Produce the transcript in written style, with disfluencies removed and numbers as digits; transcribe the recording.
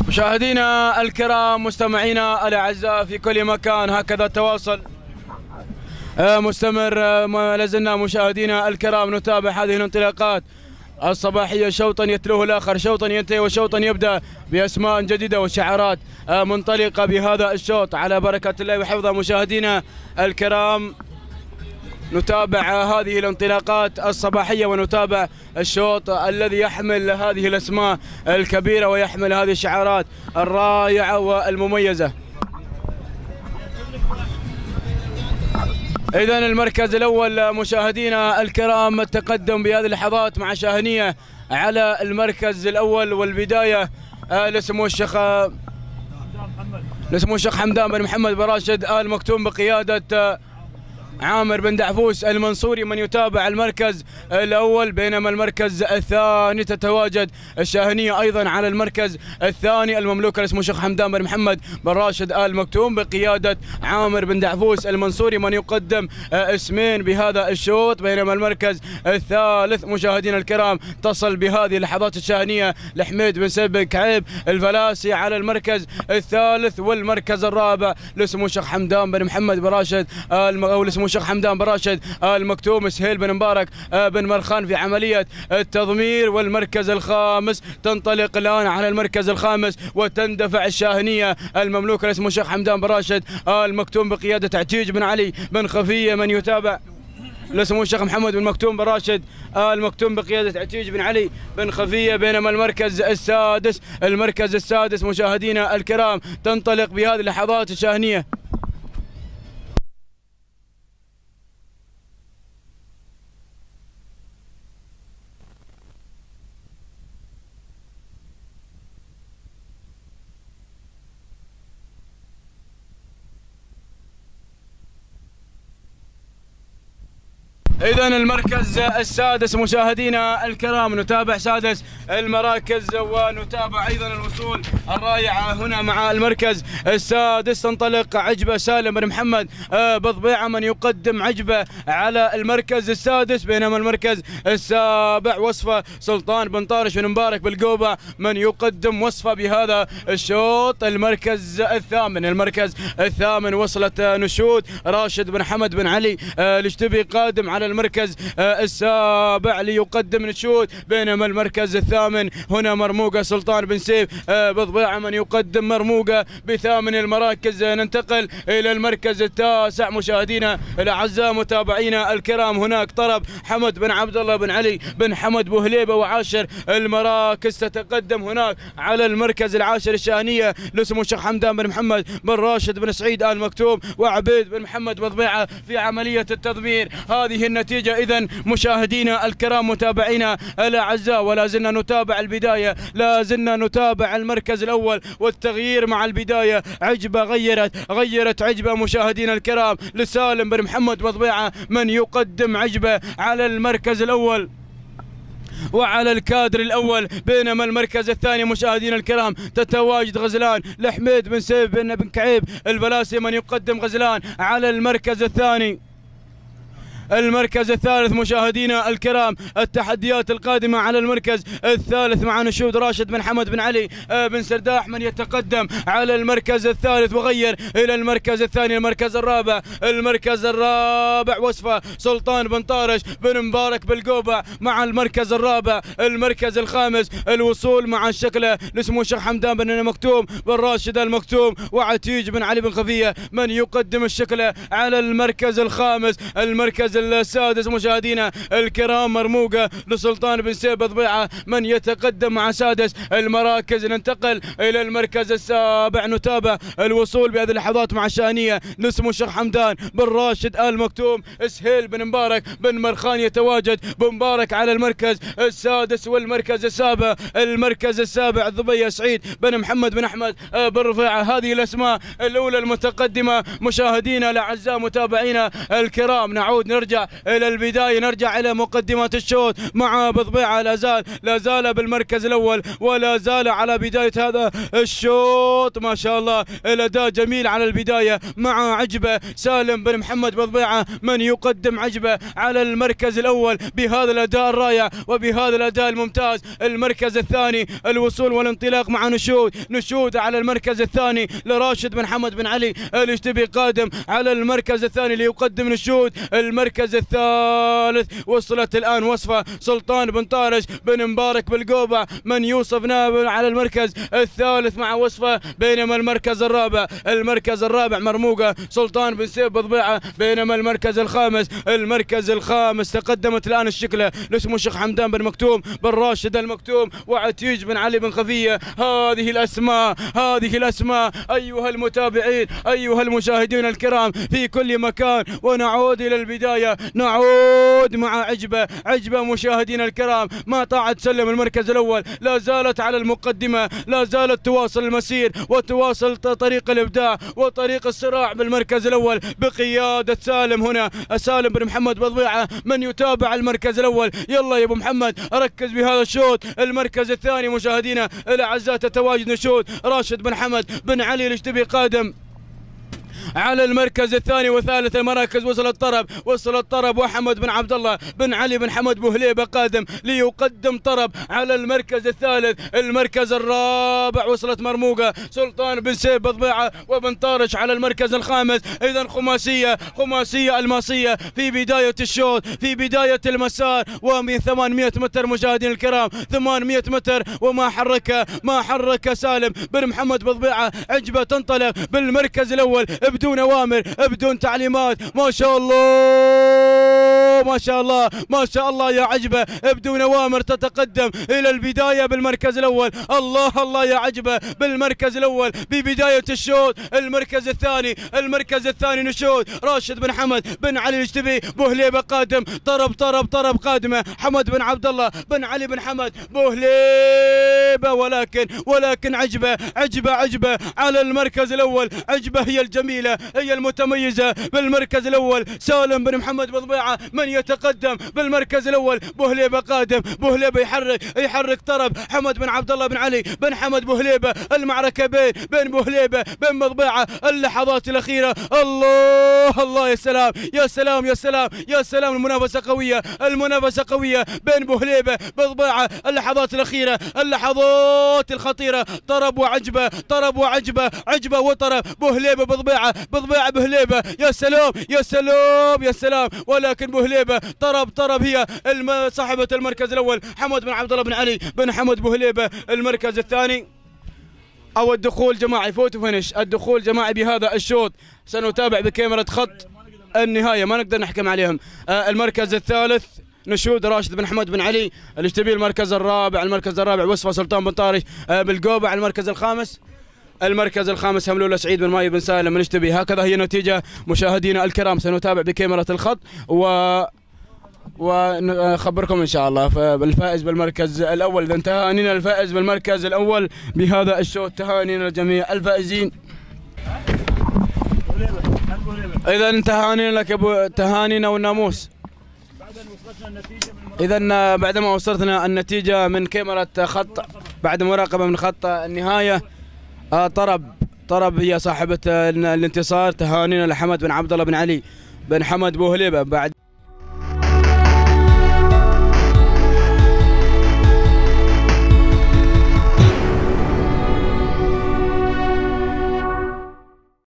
مشاهدينا الكرام، مستمعينا الاعزاء في كل مكان، هكذا التواصل مستمر. ما لازلنا مشاهدينا الكرام نتابع هذه الانطلاقات الصباحيه، شوطا يتلوه الاخر، شوطا ينتهي وشوطا يبدا باسماء جديده وشعارات منطلقه بهذا الشوط على بركه الله وحفظه. مشاهدينا الكرام نتابع هذه الانطلاقات الصباحيه ونتابع الشوط الذي يحمل هذه الاسماء الكبيره ويحمل هذه الشعارات الرائعه والمميزه. إذن المركز الأول مشاهدينا الكرام التقدم بهذه اللحظات مع شاهنية على المركز الأول، والبداية لسمو الشيخ حمدان بن محمد بن راشد آل مكتوم بقيادة عامر بن دعفوس المنصوري من يتابع المركز الأول، بينما المركز الثاني تتواجد الشاهنية أيضا على المركز الثاني المملوكة لاسمه الشيخ حمدان بن محمد بن راشد آل مكتوم بقيادة عامر بن دعفوس المنصوري من يقدم اسمين بهذا الشوط، بينما المركز الثالث مشاهدينا الكرام تصل بهذه اللحظات الشاهنية لحميد بن سيف بن كعيب الفلاسي على المركز الثالث، والمركز الرابع لاسمه الشيخ حمدان بن محمد بن راشد الشيخ حمدان بن راشد آل مكتوم سهيل بن مبارك بن مرخان في عملية التضمير. والمركز الخامس تنطلق الآن على المركز الخامس وتندفع الشاهنية المملوكة لاسمه الشيخ حمدان بن راشد آل مكتوم بقيادة عتيج بن علي بن خفية من يتابع لاسمه الشيخ محمد بن مكتوم بن راشد آل مكتوم بقيادة عتيج بن علي بن خفية. بينما المركز السادس مشاهدينا الكرام تنطلق بهذه اللحظات الشاهنية إذن المركز السادس مشاهدينا الكرام نتابع سادس المراكز ونتابع أيضا الوصول الرائعة هنا مع المركز السادس. تنطلق عجبة سالم بن محمد بضبيعة من يقدم عجبة على المركز السادس، بينما المركز السابع وصفة سلطان بن طارش بن مبارك بالقوبة من يقدم وصفة بهذا الشوط. المركز الثامن وصلت نشود راشد بن حمد بن علي الاشتبي قادم على المركز السابع ليقدم نشود، بينما المركز الثامن هنا مرموقة سلطان بن سيف بضبيعة من يقدم مرموقة بثامن المراكز. ننتقل إلى المركز التاسع مشاهدينا الأعزاء متابعينا الكرام، هناك طرب حمد بن عبد الله بن علي بن حمد بوهليبة وعاشر المراكز. تتقدم هناك على المركز العاشر الشاهنية لاسمه الشيخ حمدان بن محمد بن راشد بن سعيد آل مكتوم وعبيد بن محمد بضبيعة في عملية التضمير. هذه النتيجة إذن مشاهدينا الكرام متابعينا الأعزاء، ولا زلنا نتابع البداية، لا زلنا نتابع المركز الأول والتغيير مع البداية. عجبة غيرت عجبة مشاهدينا الكرام لسالم بن محمد بضبيعة من يقدم عجبة على المركز الأول وعلى الكادر الأول، بينما المركز الثاني مشاهدينا الكرام تتواجد غزلان لحميد بن سيف بن كعيب الفلاسي من يقدم غزلان على المركز الثاني. المركز الثالث مشاهدينا الكرام التحديات القادمة على المركز الثالث مع نشود راشد بن حمد بن علي بن سرداح من يتقدم على المركز الثالث وغير إلى المركز الثاني. المركز الرابع وصفة سلطان بن طارش بن مبارك بالقوبة مع المركز الرابع. المركز الخامس الوصول مع الشكلة لاسمه الشيخ حمدان بن مكتوم بن راشد المكتوم وعتيج بن علي بن خفية من يقدم الشكلة على المركز الخامس. المركز السادس مشاهدينا الكرام مرموقة لسلطان بن سيف بضبيعة من يتقدم مع سادس المراكز. ننتقل إلى المركز السابع نتابع الوصول بهذه اللحظات مع الشاهنية لاسمه الشيخ حمدان بن راشد آل مكتوم سهيل بن مبارك بن مرخان يتواجد بمبارك على المركز السادس. والمركز السابع الضبية سعيد بن محمد بن أحمد بن رفيعة. هذه الأسماء الأولى المتقدمة مشاهدينا الأعزاء متابعينا الكرام. نرجع نرجع الى البدايه، نرجع الى مقدمات الشوط مع بضبيعه لا زال بالمركز الاول ولا زال على بدايه هذا الشوط. ما شاء الله الاداء جميل على البدايه مع عجبه سالم بن محمد بضبيعه من يقدم عجبه على المركز الاول بهذا الاداء الرائع وبهذا الاداء الممتاز. المركز الثاني الوصول والانطلاق مع نشود على المركز الثاني لراشد بن محمد بن علي الاشتبي قادم على المركز الثاني ليقدم نشود. المركز الثالث وصلت الان وصفه سلطان بن طارش بن مبارك بالقوبع من يوصف نابل على المركز الثالث مع وصفه، بينما المركز الرابع مرموقه سلطان بن سيف بضبيعه، بينما المركز الخامس تقدمت الان الشكله لاسمه الشيخ حمدان بن مكتوم بن راشد المكتوم وعتيج بن علي بن خفيه. هذه الاسماء ايها المتابعين ايها المشاهدين الكرام في كل مكان. ونعود الى البدايه، نعود مع عجبه مشاهدينا الكرام. ما طاعت تسلم المركز الاول، لا زالت على المقدمه، لا زالت تواصل المسير وتواصل طريق الابداع وطريق الصراع بالمركز الاول بقياده سالم بن محمد بضبيعه من يتابع المركز الاول. يلا يا ابو محمد ركز بهذا الشوط. المركز الثاني مشاهدينا الاعزاء تتواجد نشود راشد بن حمد بن علي الاشتبي قادم على المركز الثاني وثالث المراكز. وصل الطرب واحمد بن عبد الله بن علي بن حمد بوهليبه قادم ليقدم طرب على المركز الثالث. المركز الرابع وصلت مرموقه سلطان بن سيف بضبيعه وبن طارش على المركز الخامس. اذا خماسيه الماسيه في بدايه الشوط في بدايه المسار ومن 800 متر مشاهدينا الكرام، 800 متر وما حرك سالم بن محمد بضبيعه. عجبه تنطلق بالمركز الاول بدون اوامر بدون تعليمات. ما شاء الله يا عجبه بدون اوامر تتقدم الى البدايه بالمركز الاول. الله يا عجبه بالمركز الاول ببدايه الشوط. المركز الثاني نشود راشد بن حمد بن علي الاشتبي بوهليبه قادم. طرب قادمه حمد بن عبد الله بن علي بن حمد بوهليبه، ولكن عجبه على المركز الاول. عجبه هي الجميله هي المتميزه بالمركز الاول. سالم بن محمد بضبيعه من يتقدم بالمركز الاول. بوهليبه قادم، بوهليبه يحرك طرب حمد بن عبد الله بن علي بن حمد بوهليبه. المعركه بين بوهليبه بين بضبيعه. اللحظات الاخيره الله يا سلام المنافسه قويه بين بوهليبه بضبيعه. اللحظات الاخيره اللحظات الخطيره. طرب وعجبه وطرب بوهليبه بضبيعه بوهليبه. يا سلام ولكن بوهليبه طرب هي صاحبه المركز الاول. حمد بن عبد الله بن علي بن حمد بوهليبه. المركز الثاني او الدخول جماعي فوتو فينش، الدخول جماعي بهذا الشوط سنتابع بكاميرا خط النهايه ما نقدر نحكم عليهم. المركز الثالث نشود راشد بن حمد بن علي الاشتبيل. المركز الرابع وصفه سلطان بن طارش بالقوبع. المركز الخامس هملوله سعيد بن ماي بن سالم من اشتبي. هكذا هي نتيجه مشاهدينا الكرام. سنتابع بكاميرا الخط ونخبركم ان شاء الله بالفائز بالمركز الاول. اذا تهانينا الفائز بالمركز الاول بهذا الشوط، تهانينا لجميع الفائزين. اذا تهانينا لك ابو تهانينا والناموس. اذا بعدما وصلتنا النتيجه من كاميرا خط بعد مراقبه من خط النهايه، طرب هي صاحبه الانتصار. تهانينا لحمد بن عبد الله بن علي بن حمد بوهليبه بعد